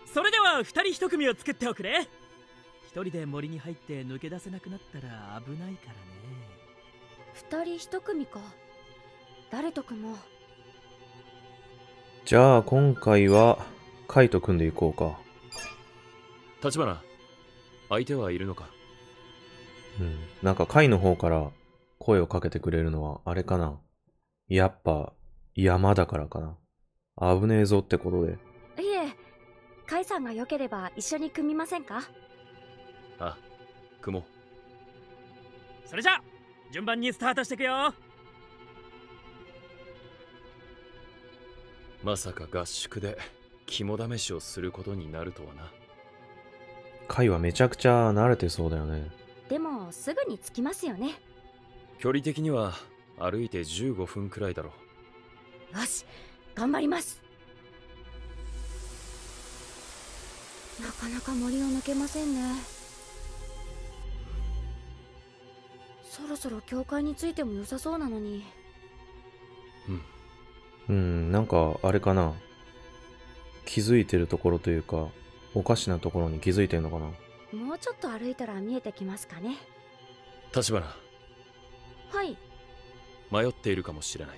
それでは二人一組を作っておくれ。一人で森に入って抜け出せなくなったら危ないからね。 二人一組か。誰と組もう。 じゃあ今回はカイと組んでいこうか。 橘、相手はいるのか？ なんかカイの方から声をかけてくれるのはあれかな。やっぱ山だからかな。危ねえぞってことで。 いえ、カイさんが良ければ一緒に組みませんか？ あ、雲。 それじゃ順番にスタートしていくよ。 まさか合宿で肝試しをすることになるとはな。 カイはめちゃくちゃ慣れてそうだよね。 でもすぐに着きますよね。 距離的には歩いて15分くらいだろう。 よし、頑張ります。なかなか森を抜けませんね。そろそろ教会に着いても良さそうなのに。 なんかあれかな。気づいてるところというか、おかしなところに気づいてんのかな。 もうちょっと歩いたら見えてきますかね。 橘、 はい。 迷っているかもしれない。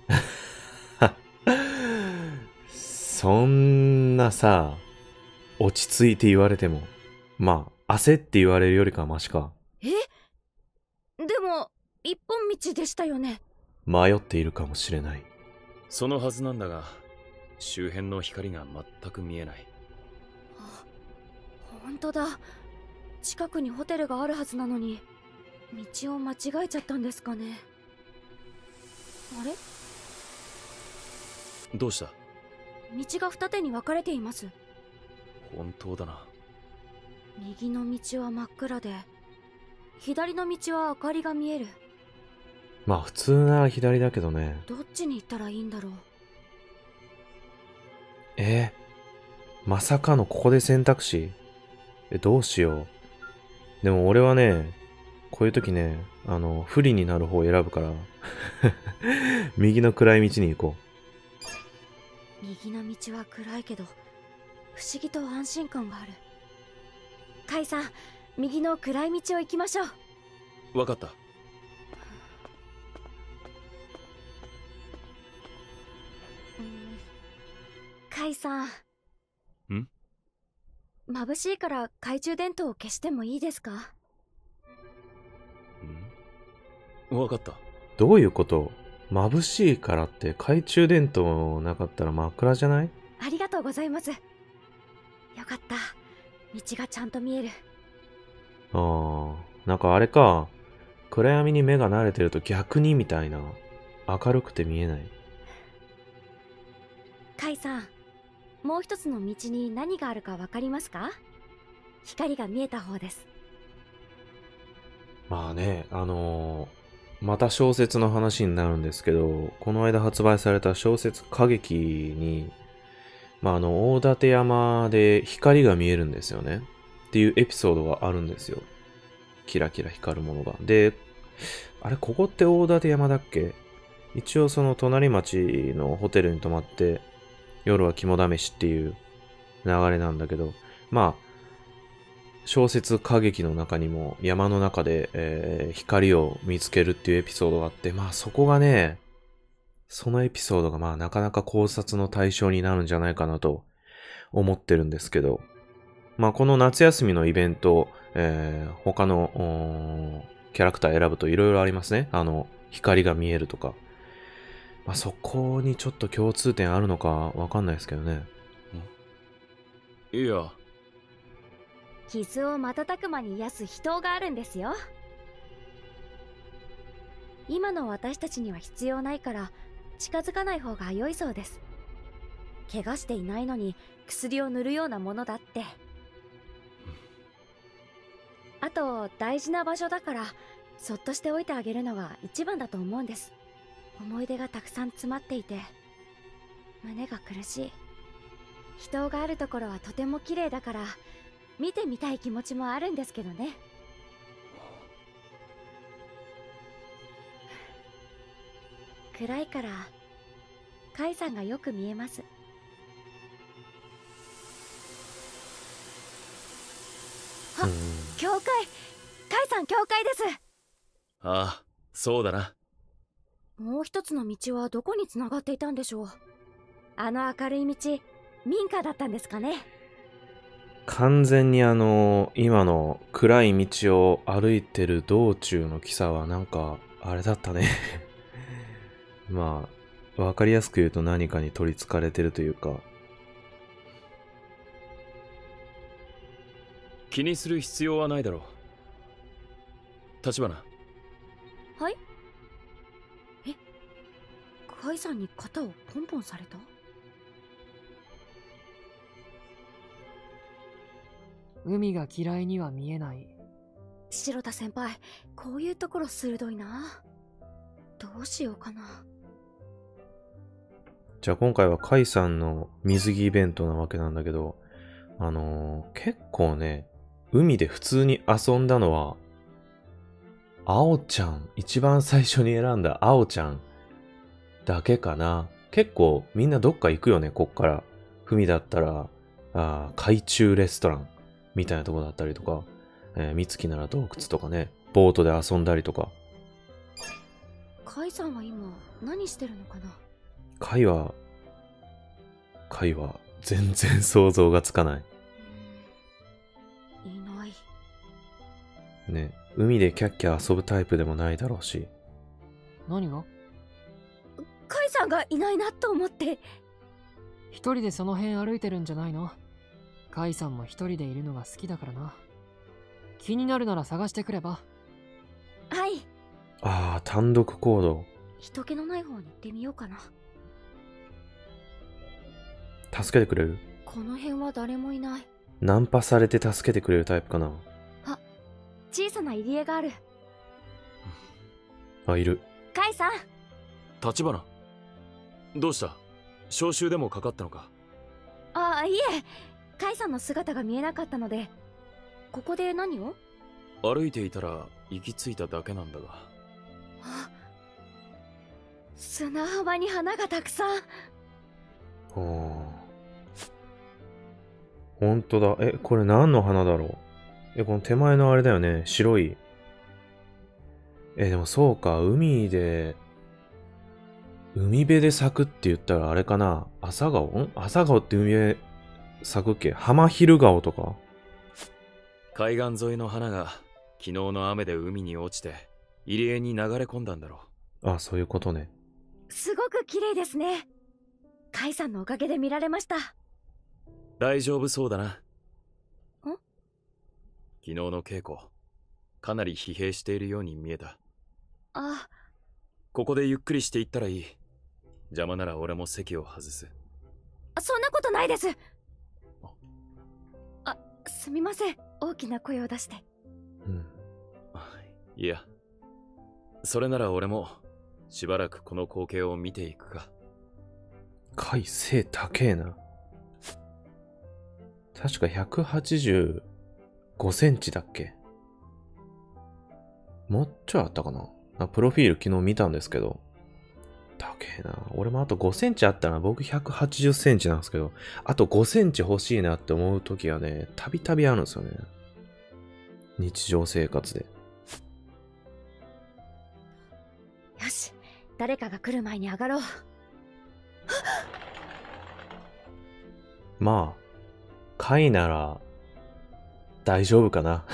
そんなさ、落ち着いて言われても、まあ焦って言われるよりかはマシか。 え？でも一本道でしたよね。 迷っているかもしれない。 そのはずなんだが、周辺の光が全く見えない。 あ、本当だ。近くにホテルがあるはずなのに、道を間違えちゃったんですかね。あれ？ どうした？ 道が二手に分かれています。 本当だな。 右の道は真っ暗で、左の道は明かりが見える。 まあ普通なら左だけどね。 どっちに行ったらいいんだろう。 まさかのここで選択肢？どうしよう。でも俺はね、こういう時ね、不利になる方を選ぶから、右の暗い道に行こ右の道は暗いけど、不思議と安心感がある。カイさん、右の暗い道を行きましょう。 わかった。 カイさん。 ん？ 眩しいから懐中電灯を消してもいいですか？ わかった。 どういうこと？眩しいからって懐中電灯なかったら真っ暗じゃない？ ありがとうございます。よかった。道がちゃんと見える。 なんかあれか。暗闇に目が慣れてると逆にみたいな。明るくて見えない。 カイさん、もう一つの道に何があるかわかりますか？光が見えた方です。 まあね、また小説の話になるんですけど、この間発売された小説歌劇に、大館山で光が見えるんですよね。っていうエピソードがあるんですよ。キラキラ光るものが。で、あれ、ここって大館山だっけ？一応その隣町のホテルに泊まって、夜は肝試しっていう流れなんだけど、小説歌劇の中にも山の中で、光を見つけるっていうエピソードがあって、そこがね、そのエピソードがなかなか考察の対象になるんじゃないかなと思ってるんですけど、この夏休みのイベント、他のキャラクター選ぶといろいろありますね。光が見えるとか。そこにちょっと共通点あるのかわかんないですけどね。 いや。 傷を瞬く間に癒す秘湯があるんですよ。今の私たちには必要ないから近づかない方が良いそうです。怪我していないのに薬を塗るようなものだって。あと大事な場所だからそっとしておいてあげるのが一番だと思うんです。思い出がたくさん詰まっていて胸が苦しい。秘湯があるところはとても綺麗だから見てみたい気持ちもあるんですけどね。暗いからカイさんがよく見えます。 教会、カイさん教会です。 ああ、そうだな。 もう一つの道はどこにつながっていたんでしょう。あの明るい道、民家だったんですかね。 完全に今の暗い道を歩いてる道中のキサはなんか、あれだったね。まあ、わかりやすく言うと何かに取り憑かれてるというか。 気にする必要はないだろう。立花。 はい。え、カイさんに肩をポンポンされた？ 海が嫌いには見えない。 白田先輩、こういうところ鋭いな。どうしようかな。 じゃあ今回はカイさんの水着イベントなわけなんだけど、結構ね、海で普通に遊んだのは、青ちゃん、一番最初に選んだ青ちゃんだけかな。結構みんなどっか行くよね、こっから。海だったら、海中レストランみたいなとこだったりとか、美月なら洞窟とかね、ボートで遊んだりとか。 カイさんは今何してるのかな。 カイは全然想像がつかない。 いない。 ね、海でキャッキャ遊ぶタイプでもないだろうし。 何が？ カイさんがいないなと思って。 一人でその辺歩いてるんじゃないの？カイさんも一人でいるのが好きだからな。気になるなら探してくれば。 はい。 ああ、単独行動。 人気のない方に行ってみようかな。 助けてくれる？ この辺は誰もいない。 ナンパされて助けてくれるタイプかな。 あ、小さな入り江がある。 あ、いる。 カイさん。 立花。どうした？招集でもかかったのか？ あ、いえ。カイさんの姿が見えなかったので。ここで何を？ 歩いていたら行き着いただけなんだが。 あ、砂浜に花がたくさん。 ほんとだ。これ何の花だろう。この手前のあれだよね。白い。でもそうか。海辺で咲くって言ったらあれかな。朝顔？朝顔って海辺咲くっけ？浜昼顔とか？ 海岸沿いの花が昨日の雨で海に落ちて入り江に流れ込んだんだろう。あ、そういうことね。 すごく綺麗ですね。カイさんのおかげで見られました。 大丈夫そうだな。 ん？ 昨日の稽古、かなり疲弊しているように見えた。 あ、 ここでゆっくりしていったらいい。邪魔なら俺も席を外す。 そんなことないです。すみません。大きな声を出して。 うん。 いや、それなら俺もしばらくこの光景を見ていくか。 カイ背高えな。確か185センチだっけ？もうちょいあったかな？プロフィール昨日見たんですけど。高えな。俺もあと5センチあったら僕180センチなんですけど、あと5センチ欲しいなって思う時はね、たびたびあるんですよね。日常生活で。 よし、誰かが来る前に上がろう。 まあ、カイなら大丈夫かな。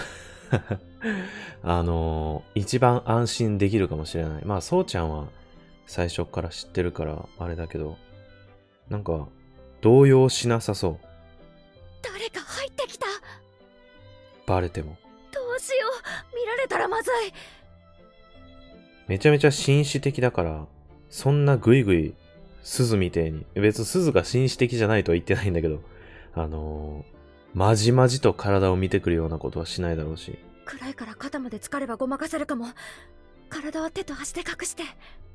一番安心できるかもしれない。まあ、そうちゃんは最初から知ってるからあれだけど、なんか動揺しなさそう。 誰か入ってきた。 バレても。 どうしよう、見られたらまずい。 めちゃめちゃ紳士的だから、そんなグイグイ鈴みてえに、別に鈴が紳士的じゃないとは言ってないんだけど、まじまじと体を見てくるようなことはしないだろうし。 暗いから肩まで浸かればごまかせるかも。体は手と足で隠して。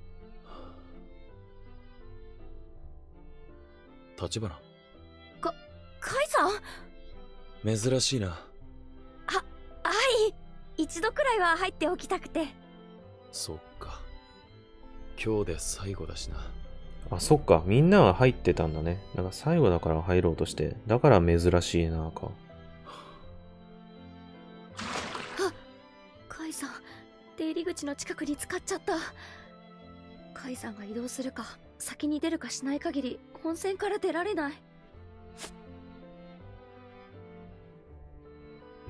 立花。 カイさん？ 珍しいな。 はい。一度くらいは入っておきたくて。 そっか。今日で最後だしな。 あ、そっか。みんなは入ってたんだね。だから最後だから入ろうとして。だから珍しいなか。 入り口の近くに使っちゃった。カイさんが移動するか先に出るかしない限り温泉から出られない。 うん。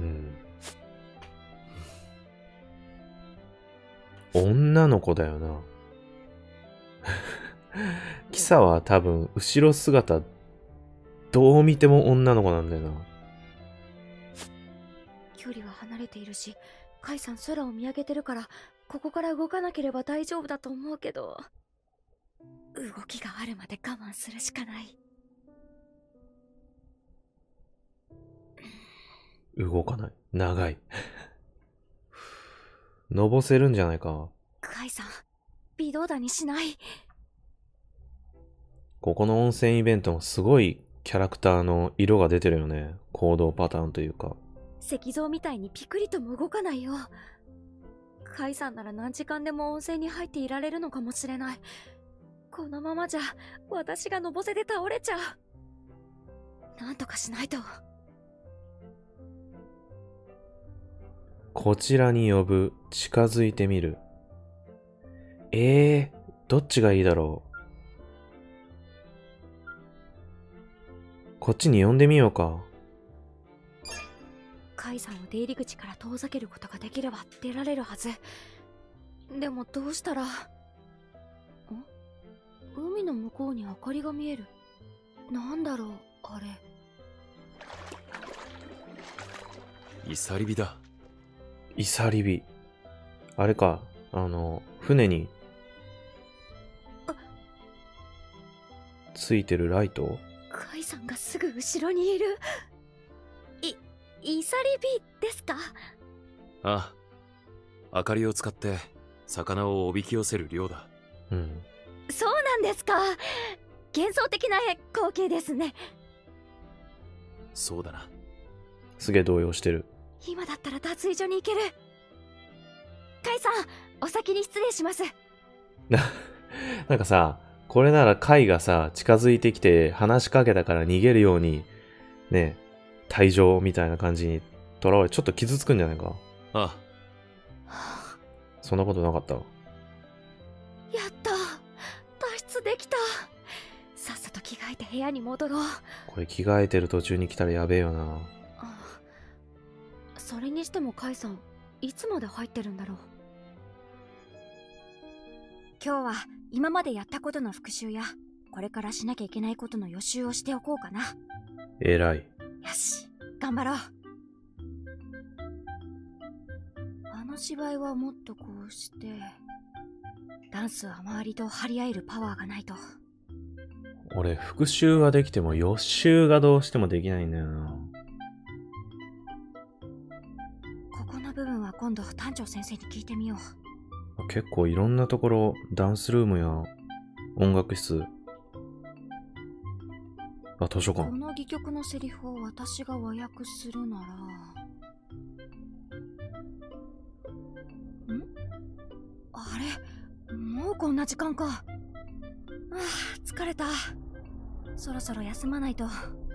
女の子だよな。キサは多分後ろ姿どう見ても女の子なんだよな。 距離は離れているし、カイさん空を見上げてるからここから動かなければ大丈夫だと思うけど、動きがあるまで我慢するしかない。 動かない。長い。のぼせるんじゃないか。 カイさん、微動だにしない。 ここの温泉イベントもすごいキャラクターの色が出てるよね。行動パターンというか。 石像みたいにピクリとも動かないよ。カイさんなら何時間でも温泉に入っていられるのかもしれない。このままじゃ私がのぼせで倒れちゃう。なんとかしないと。 こちらに呼ぶ。近づいてみる。どっちがいいだろう。こっちに呼んでみようか。 カイさんを出入り口から遠ざけることができれば出られるはず。でもどうしたら。海の向こうに明かりが見える。なんだろうあれ。 イサリビだ。 イサリビ。あれか。船についてるライト。 カイさんがすぐ後ろにいる。イサリビですか？ ああ、明かりを使って魚をおびき寄せる漁だ。 うん。 そうなんですか。幻想的な光景ですね。 そうだな。 すげえ動揺してる。 今だったら脱衣所に行ける。カイさん、お先に失礼します。 なんかさ、これならカイがさ、近づいてきて話しかけたから逃げるように、ね、退場みたいな感じに囚われ、ちょっと傷つくんじゃないか。 ああ。 そんなことなかった。 やった。脱出できた。さっさと着替えて部屋に戻ろう。 これ着替えてる途中に来たらやべえよな。 それにしてもカイさん、いつまで入ってるんだろう。今日は今までやったことの復習やこれからしなきゃいけないことの予習をしておこうかな。 えらい。 よし、頑張ろう。あの芝居はもっとこうして、ダンスは周りと張り合えるパワーがないと。 俺復習はできても予習がどうしてもできないんだよな。 ここの部分は今度団長先生に聞いてみよう。 結構いろんなところ、ダンスルームや音楽室、図書館。 この戯曲のセリフを私が和訳するなら、あれ、もうこんな時間か。疲れた。そろそろ休まないと。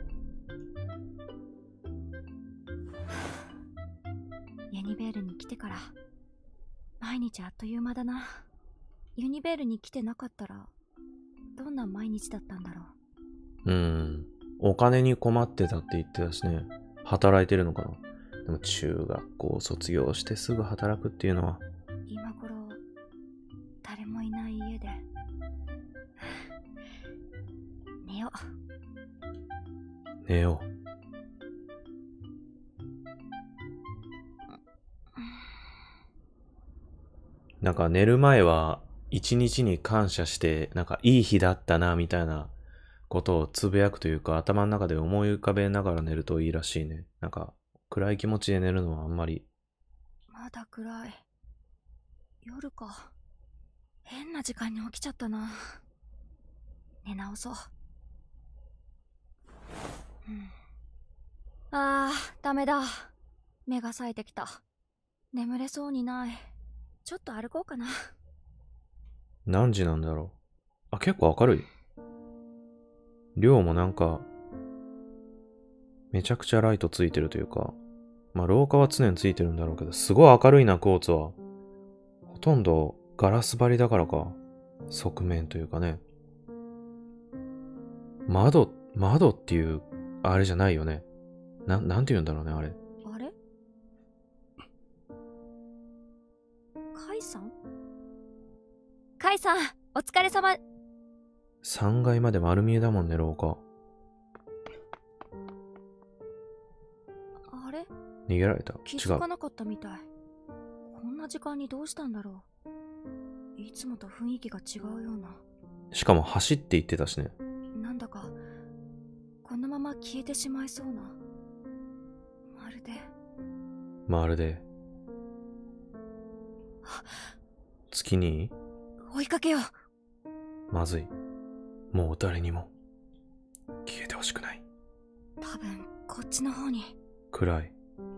ユニベールに来てから毎日あっという間だな。ユニベールに来てなかったらどんな毎日だったんだろう。 お金に困ってたって言ってたしね。働いてるのかな。でも中学校卒業してすぐ働くっていうのは。 今頃誰もいない家で寝よう。 寝よう。なんか寝る前は一日に感謝して、なんかいい日だったなみたいなことをつぶやくというか、頭の中で思い浮かべながら寝るといいらしいね。なんか暗い気持ちで寝るのはあんまり。 まだ暗い。夜か。変な時間に起きちゃったな。寝直そう。ダメだ。目が冴えてきた。眠れそうにない。ちょっと歩こうかな。 何時なんだろう。結構明るい。寮もなんか、めちゃくちゃライトついてるというか、廊下は常についてるんだろうけど、すごい明るいな、コーツは。 とんどガラス張りだからか。側面というかね。窓っていう、あれじゃないよね。なんて言うんだろうね、あれ。 あれ？カイさん？カイさん、お疲れ様。 3階まで丸見えだもんね、廊下。 あれ？ 逃げられた。 気違う。 づかなかったみたい。こんな時間にどうしたんだろう。いつもと雰囲気が違うような。 しかも走って行ってたしね。 なんだかこのまま消えてしまいそうな。まるで月に追いかけよう。 まずい。もう誰にも消えてほしくない。 多分こっちの方に。 暗い。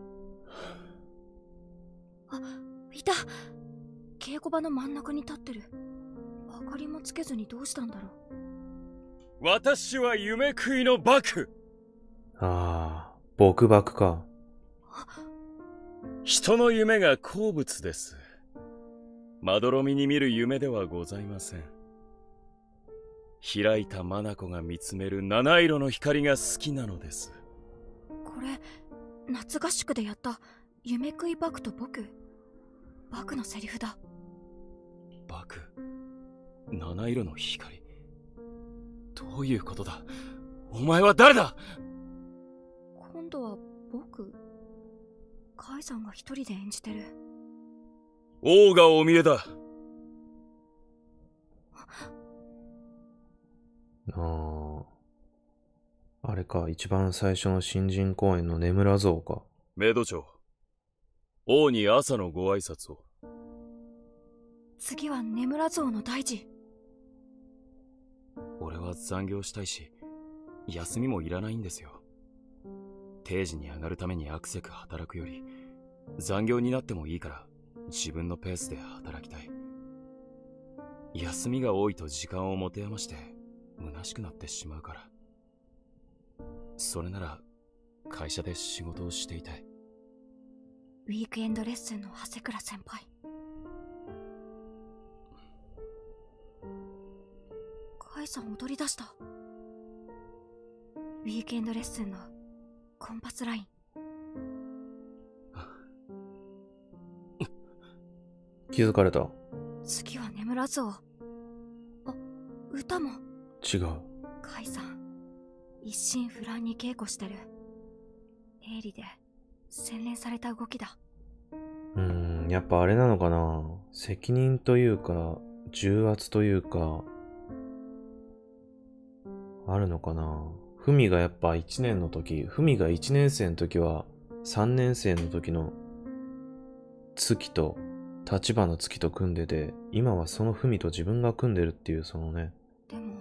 あ、いた。稽古場の真ん中に立ってる。明かりもつけずにどうしたんだろう。 私は夢食いのバク。 ああ、僕バクか。 人の夢が好物です。まどろみに見る夢ではございません。開いた眼が見つめる七色の光が好きなのです。 これ夏合宿でやった夢食いバクと僕。バクのセリフだ。 バク、七色の光。どういうことだ？お前は誰だ？ 今度は僕？カイさんが一人で演じてる。 王がお見えだ。 あれか、一番最初の新人公演の根村像か。 メイド長、王に朝のご挨拶を。 次は根村像の大事。 俺は残業したいし、休みもいらないんですよ。定時に上がるためにアクセク働くより、残業になってもいいから自分のペースで働きたい。休みが多いと時間を持て余して虚しくなってしまうから。それなら会社で仕事をしていたい。 ウィークエンドレッスンの長谷倉先輩。カイさん踊り出した。ウィークエンドレッスンのコンパスライン。 気づかれた。 次は眠らずを。あ、歌も。 違う。 カイさん、一心不乱に稽古してる。鋭利で洗練された動きだ。 やっぱあれなのかな。責任というか、重圧というか、あるのかな。フミがやっぱ1年の時、フミが1年生の時は、3年生の時の月と、立花月と組んでて、今はそのフミと自分が組んでるっていうそのね。 でも、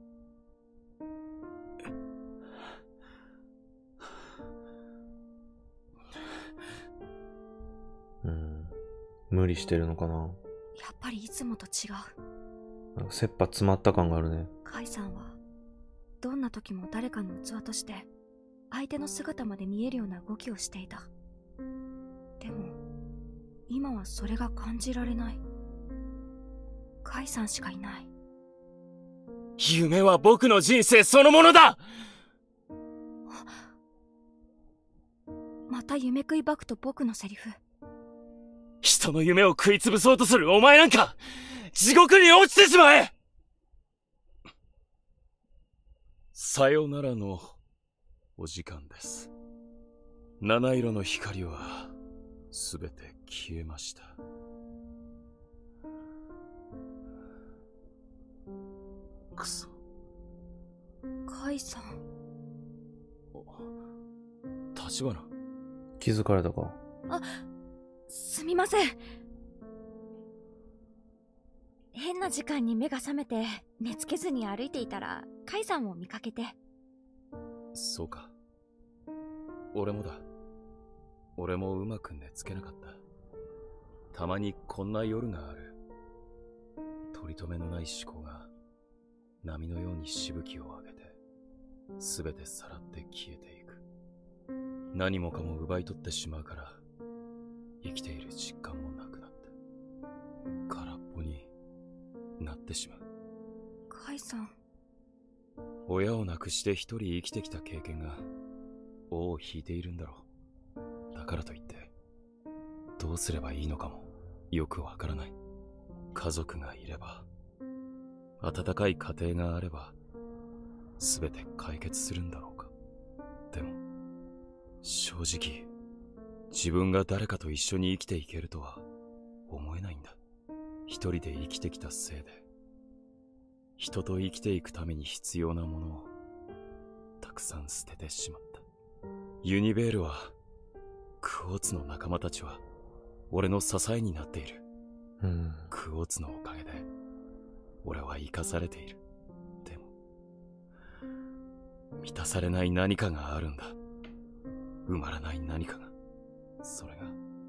無理してるのかな。 やっぱりいつもと違う。 なんか切羽詰まった感があるね。 カイさんはどんな時も誰かの器として相手の姿まで見えるような動きをしていた。でも今はそれが感じられない。カイさんしかいない。 夢は僕の人生そのものだ。 また夢食いバクと僕のセリフ。 人の夢を食いつぶそうとするお前なんか地獄に落ちてしまえ。さよならのお時間です。七色の光はすべて消えました。くそ。 カイさん。 立花。 気づかれたか。 あ、すみません。変な時間に目が覚めて寝つけずに歩いていたらカイさんを見かけて。 そうか。俺もだ。俺もうまく寝つけなかった。たまにこんな夜がある。取り留めのない思考が波のようにしぶきを上げてすべてさらって消えていく。何もかも奪い取ってしまうから生きている実感もなくなって。 なってしまう。 カイさん。 親を亡くして一人生きてきた経験が尾を引いているんだろう。だからといってどうすればいいのかもよくわからない。家族がいれば、温かい家庭があれば全て解決するんだろうか。でも正直自分が誰かと一緒に生きていけるとは思えないんだ。一人で生きてきたせいで人と生きていくために必要なものをたくさん捨ててしまった。ユニベールは、クォーツの仲間たちは俺の支えになっている。クォーツのおかげで俺は生かされている。でも満たされない何かがあるんだ。埋まらない何かが。それが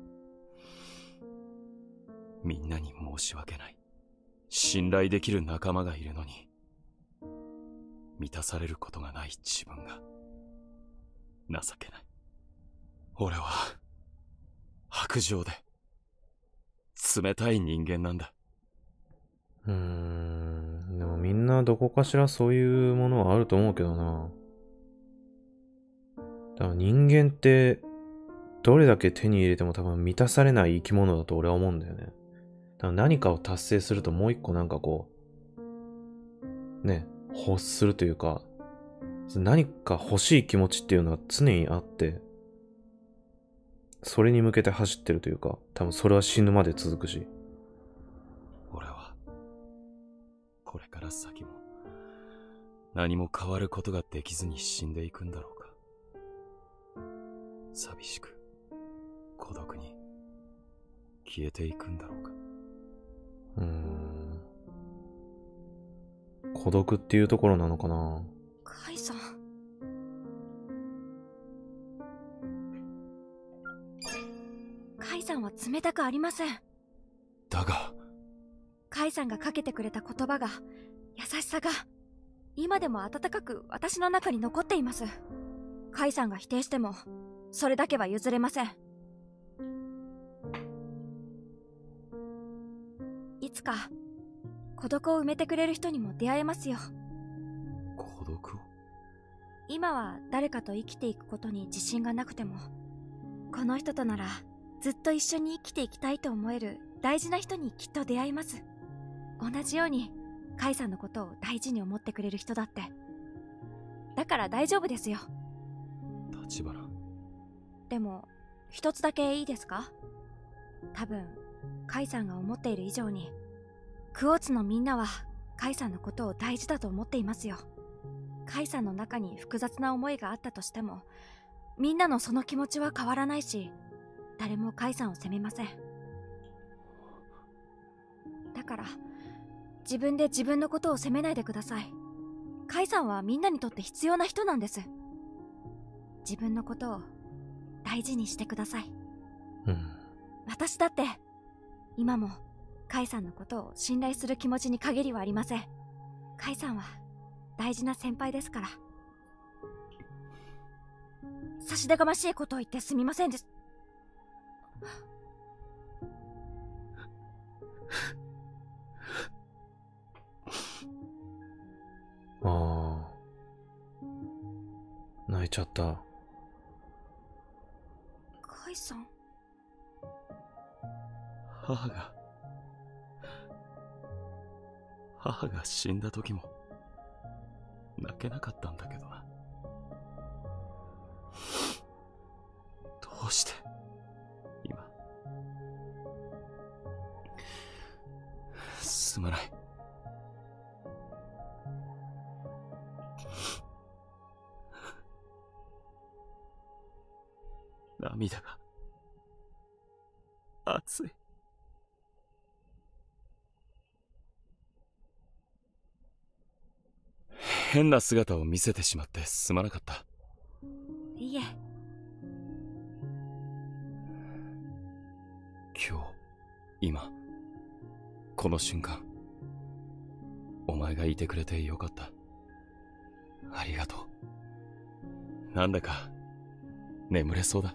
みんなに申し訳ない。信頼できる仲間がいるのに満たされることがない自分が情けない。俺は薄情で冷たい人間なんだ。 でもみんなどこかしらそういうものはあると思うけどな。だから人間ってどれだけ手に入れても多分満たされない生き物だと俺は思うんだよね。だから何かを達成するともう一個なんかこうね、欲するというか、何か欲しい気持ちっていうのは常にあって、それに向けて走ってるというか、多分それは死ぬまで続くし。 俺はこれから先も何も変わることができずに死んでいくんだろうか。寂しく孤独に消えていくんだろうか。 孤独っていうところなのかな。 カイさん。カイさんは冷たくありません。 だがカイさんがかけてくれた言葉が、優しさが今でも温かく私の中に残っています。カイさんが否定してもそれだけは譲れません。いつか孤独を埋めてくれる人にも出会えますよ。 孤独を？ 今は誰かと生きていくことに自信がなくても、この人とならずっと一緒に生きていきたいと思える大事な人にきっと出会います。同じようにカイさんのことを大事に思ってくれる人だって。だから大丈夫ですよ。 立花。 でも一つだけいいですか？多分カイさんが思っている以上にクォーツのみんなはカイさんのことを大事だと思っていますよ。カイさんの中に複雑な思いがあったとしても、みんなのその気持ちは変わらないし、誰もカイさんを責めません。だから自分で自分のことを責めないでください。カイさんはみんなにとって必要な人なんです。自分のことを大事にしてください。私だって今もカイさんのことを信頼する気持ちに限りはありません。カイさんは大事な先輩ですから。差し出がましいことを言ってすみませんです。 泣いちゃった。 カイさん。 母が死んだ時も泣けなかったんだけどな。どうして今。すまない。涙が熱い。変な姿を見せてしまってすまなかった。 いえ。 今日、今、この瞬間、お前がいてくれてよかった。ありがとう。なんだか眠れそうだ。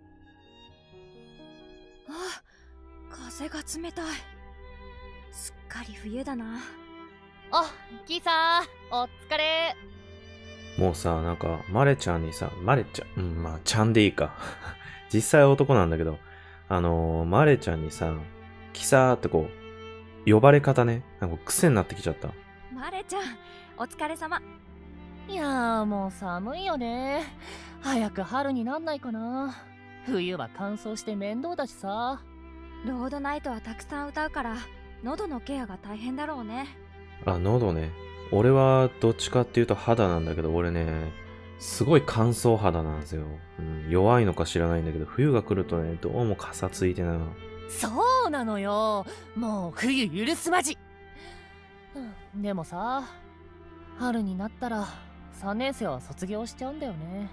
あ、風が冷たい。すっかり冬だな。 あ、キイさん、お疲れ。 もうさ、なんか、マレちゃんにさ、マレちゃん、まあ、ちゃんでいいか。実際は男なんだけど、マレちゃんにさ、キサーってこう、呼ばれ方ね、なんか癖になってきちゃった。 マレちゃん、お疲れ様。 いやー、もう寒いよね。早く春になんないかな。冬は乾燥して面倒だしさ。 ロードナイトはたくさん歌うから、喉のケアが大変だろうね。 あ、喉ね。俺はどっちかっていうと肌なんだけど、俺ね、すごい乾燥肌なんですよ。弱いのか知らないんだけど、冬が来るとね、どうもかさついてな。 そうなのよ。もう冬許すまじ。でもさ、春になったら3年生は卒業しちゃうんだよね。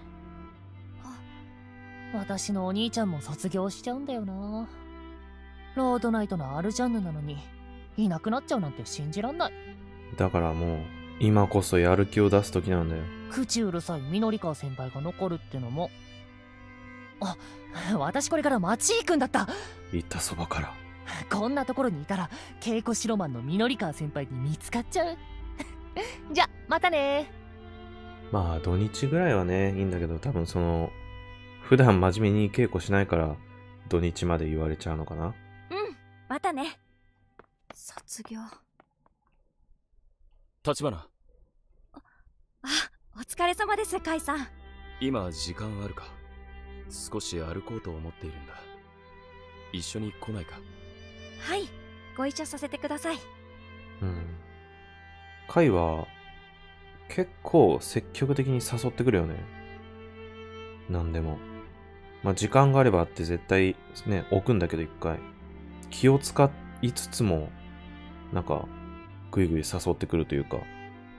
私のお兄ちゃんも卒業しちゃうんだよな。ロードナイトのアルジャンヌなのにいなくなっちゃうなんて信じらんない。 だからもう、今こそやる気を出す時なんだよ。 口うるさいみのりかわ先輩が残るってのも。あ、私これから町行くんだった。 行ったそばから。 こんなところにいたら稽古白マンのみのりかわ先輩に見つかっちゃう。じゃ、またね。 まあ、土日ぐらいはね、いいんだけど、多分普段真面目に稽古しないから、土日まで言われちゃうのかな。 うん、またね。卒業。 立花。 あ、お疲れ様です、カイさん。 今時間あるか？少し歩こうと思っているんだ。一緒に来ないか？ はい、ご一緒させてください。 カイは、結構積極的に誘ってくるよね。なんでも。まあ、時間があればって絶対ね、置くんだけど一回。気を使いつつも、なんか、ぐいぐい誘ってくるというか。 こ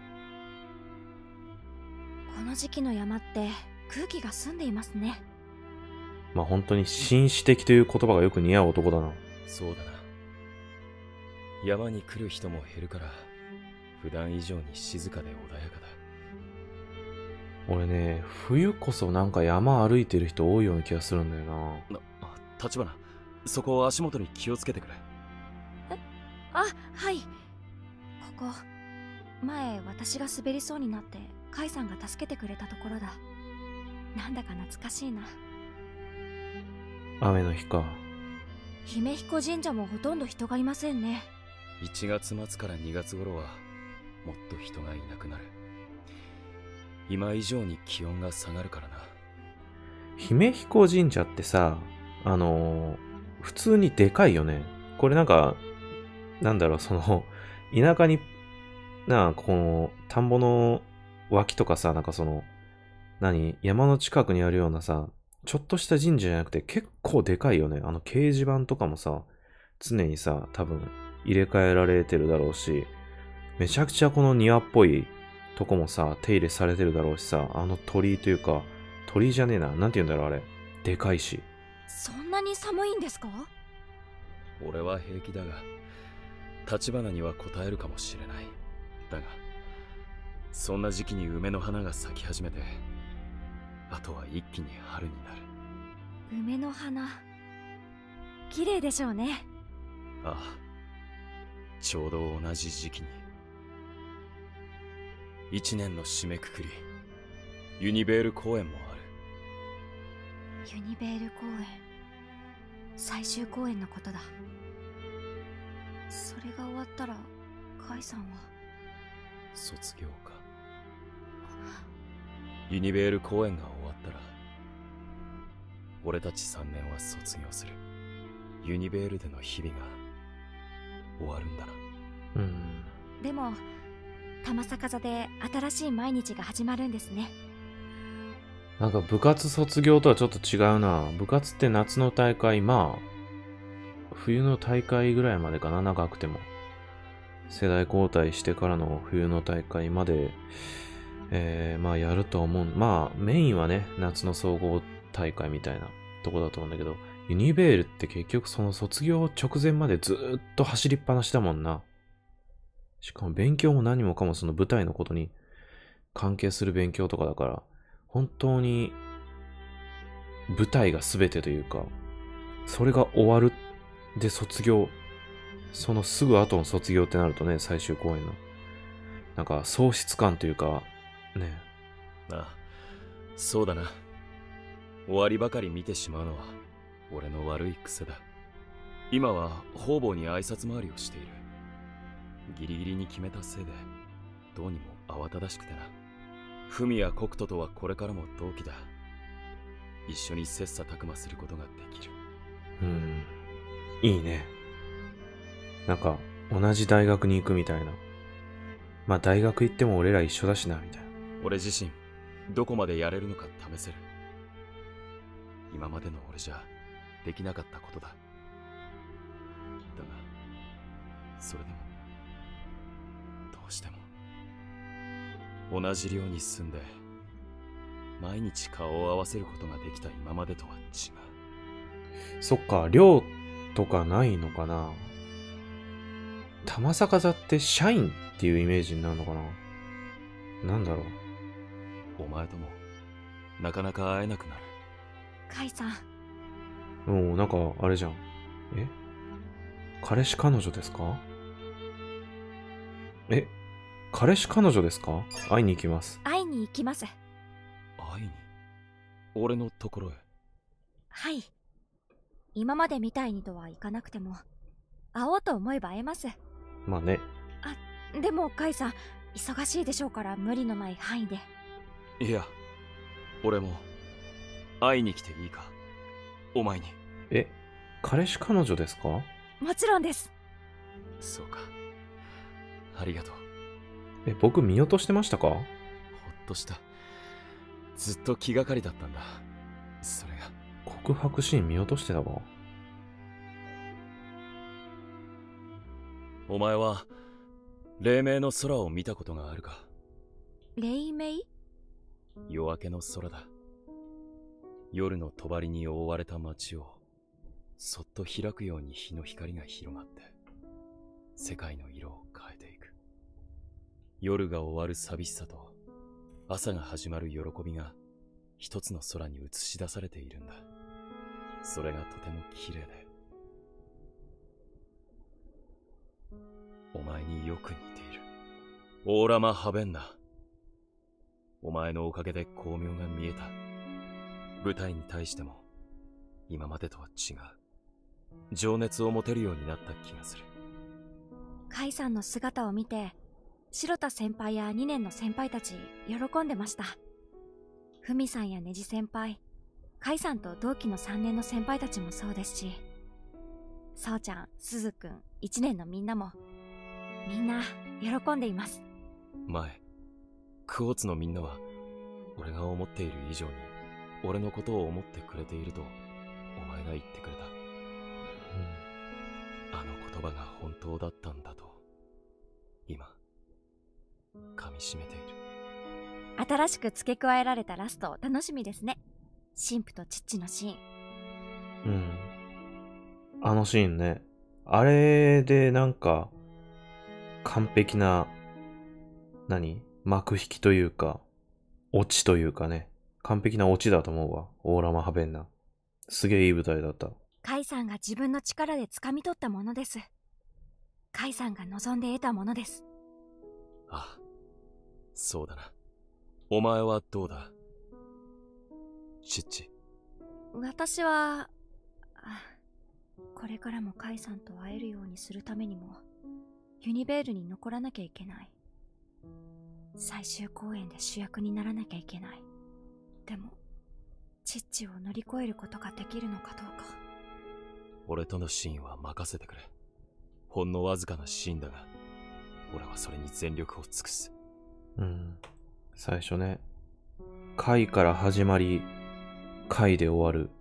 の時期の山って空気が澄んでいますね。 まあ本当に紳士的という言葉がよく似合う男だな。 そうだな。山に来る人も減るから、普段以上に静かで穏やかだ。 俺ね、冬こそなんか山歩いてる人多いような気がするんだよな。 立花、そこを足元に気をつけてくれ。 あ、はい。ここ、前私が滑りそうになってカイさんが助けてくれたところだ。なんだか懐かしいな。 雨の日か。 姫彦神社もほとんど人がいませんね。 1月末から2月頃はもっと人がいなくなる。今以上に気温が下がるからな。 姫彦神社ってさ、普通にでかいよね。これなんか、なんだろう、田舎に、この、田んぼの脇とかさ、なんか山の近くにあるようなさ、ちょっとした神社じゃなくて結構でかいよね。掲示板とかもさ、常にさ、多分入れ替えられてるだろうし、めちゃくちゃこの庭っぽいとこもさ、手入れされてるだろうしさ、鳥居というか、鳥居じゃねえな、なんて言うんだろうあれ。でかいし。 そんなに寒いんですか？ 俺は平気だが、立花には答えるかもしれない。だが、そんな時期に梅の花が咲き始めて、あとは一気に春になる。 梅の花、綺麗でしょうね。 ああ、ちょうど同じ時期に。一年の締めくくり、ユニベール公演もある。 ユニベール公演、最終公演のことだ。それが終わったらカイさんは卒業か。ユニベール公演が終わったら俺たち3年は卒業する。ユニベールでの日々が終わるんだな。 でも玉坂座で新しい毎日が始まるんですね。 なんか部活卒業とはちょっと違うな。部活って夏の大会、まあ冬の大会ぐらいまでかな、長くても。世代交代してからの冬の大会まで、まあやると思う。まあメインはね、夏の総合大会みたいなとこだと思うんだけど、ユニベールって結局その卒業直前までずーっと走りっぱなしだもんな。しかも勉強も何もかもその舞台のことに関係する勉強とかだから、本当に舞台が全てというか、それが終わるで卒業そのすぐ後の卒業ってなるとね、最終公演の。なんか喪失感というか、ね。 あ、そうだな。終わりばかり見てしまうのは俺の悪い癖だ。今は方々に挨拶回りをしている。ギリギリに決めたせいでどうにも慌ただしくてな。フミやコクトとはこれからも同期だ。一緒に切磋琢磨することができる。 いいね。なんか同じ大学に行くみたいな。まあ大学行っても俺ら一緒だしなみたいな。 俺自身どこまでやれるのか試せる。今までの俺じゃできなかったことだ。だがそれでもどうしても同じ寮に住んで毎日顔を合わせることができた今までとは違う。 そっか、寮とかないのかな。玉坂座って社員っていうイメージになるのかな。なんだろう。 お前ともなかなか会えなくなる。 カイさん。 なんかあれじゃん。彼氏彼女ですか？彼氏彼女ですか？会いに行きます。 会いに行きます。 会いに？俺のところへ？ はい。今までみたいにとはいかなくても会おうと思えば会えます。 まあね。 でもカイさん忙しいでしょうから無理のない範囲で。 いや、俺も会いに来ていいか？お前に。 彼氏彼女ですか？ もちろんです。 そうか、ありがとう。 僕見落としてましたか？ ほっとした。ずっと気がかりだったんだ。それが告白シーン見落としてたか？ お前は黎明の空を見たことがあるか？ 黎明？ 夜明けの空だ。夜の帳に覆われた街をそっと開くように日の光が広がって世界の色を変えていく。夜が終わる寂しさと朝が始まる喜びが一つの空に映し出されているんだ。それがとても綺麗でお前によく似ている。オーラマ・ハベンナ。お前のおかげで光明が見えた。舞台に対しても今までとは違う情熱を持てるようになった気がする。 カイさんの姿を見て白田先輩や2年の先輩たち喜んでました。フミさんやネジ先輩、カイさんと同期の3年の先輩たちもそうですし、そうちゃん、すずくん、1年のみんなもみんな喜んでいます。 前クォーツのみんなは俺が思っている以上に俺のことを思ってくれているとお前が言ってくれた。あの言葉が本当だったんだと今噛みしめている。 新しく付け加えられたラスト楽しみですね。神父とチッチのシーン。 あのシーンね。あれでなんか完璧な幕引きというかオチというかね、完璧なオチだと思うわ。オーラマ・ハベンナ。すげえいい舞台だった。 カイさんが自分の力で掴み取ったものです。カイさんが望んで得たものです。 ああ、そうだな。お前はどうだ、チッチ？ 私はこれからもカイさんと会えるようにするためにもユニベールに残らなきゃいけない。最終公演で主役にならなきゃいけない。でもチッチを乗り越えることができるのかどうか。 俺とのシーンは任せてくれ。ほんのわずかなシーンだが俺はそれに全力を尽くす。 最初ね、回から始まり回で終わる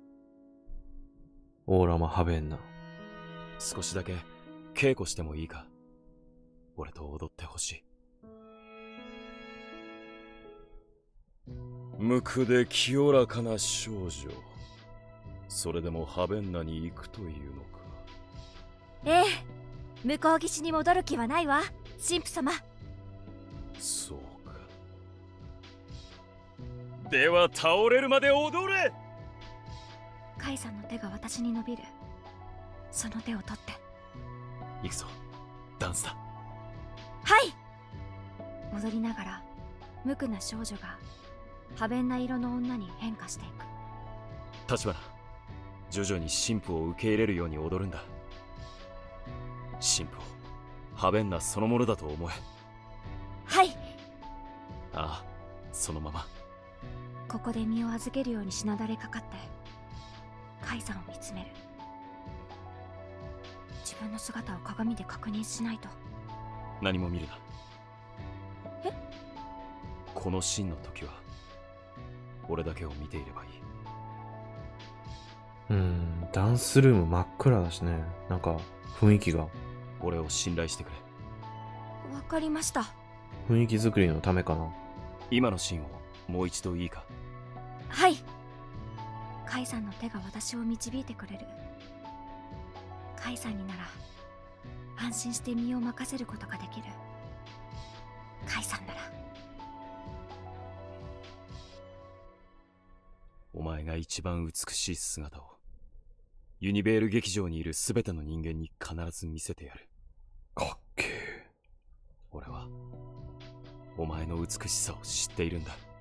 オーラマ・ハベンナ。 少しだけ稽古してもいいか？俺と踊ってほしい。無垢で清らかな少女、それでもハベンナに行くというのか？ ええ、向こう岸に戻る気はないわ、神父様。 そうか。では倒れるまで踊れ！ カイさんの手が私に伸びる。その手を取って。 行くぞ、ダンスだ。 はい。踊りながら無垢な少女が破弁な色の女に変化していく。 立花、徐々に神父を受け入れるように踊るんだ。神父を破弁なそのものだと思え。 はい。 ああ、そのまま。 ここで身を預けるようにしなだれかかってカイさんを見つめる。自分の姿を鏡で確認しないと。 何も見るな。 え？ このシーンの時は俺だけを見ていればいい。 ダンスルーム真っ暗だしね。なんか雰囲気が。 俺を信頼してくれ。 わかりました。 雰囲気作りのためかな。 今のシーンをもう一度いいか。 はい。カイさんの手が私を導いてくれる。カイさんになら安心して身を任せることができる。カイさんなら。 お前が一番美しい姿をユニベール劇場にいる全ての人間に必ず見せてやる。 かっけえ。 俺はお前の美しさを知っているんだ。